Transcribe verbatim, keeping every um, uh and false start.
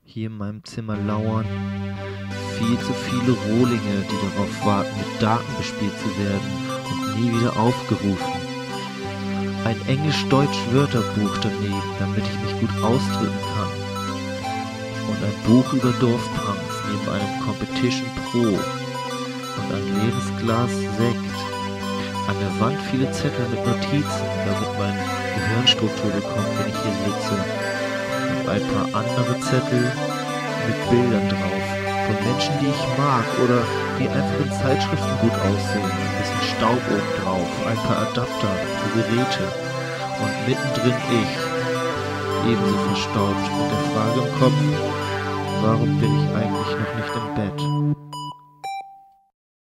hier in meinem Zimmer lauern. Viel zu viele Rohlinge, die darauf warten, mit Daten bespielt zu werden und nie wieder aufgerufen. Ein Englisch-Deutsch-Wörterbuch daneben, damit ich mich gut ausdrücken kann. Und ein Buch über Dorfpunks neben einem Competition Pro. Und ein leeres Glas Sekt. An der Wand viele Zettel mit Notizen, damit meine Gehirnstruktur bekommt, wenn ich hier sitze. Und ein paar andere Zettel mit Bildern drauf. Von Menschen, die ich mag oder die einfach in Zeitschriften gut aussehen. Ein bisschen Staub oben drauf, ein paar Adapter für Geräte. Und mittendrin ich, ebenso verstaubt, mit der Frage im Kopf, warum bin ich eigentlich noch nicht im Bett?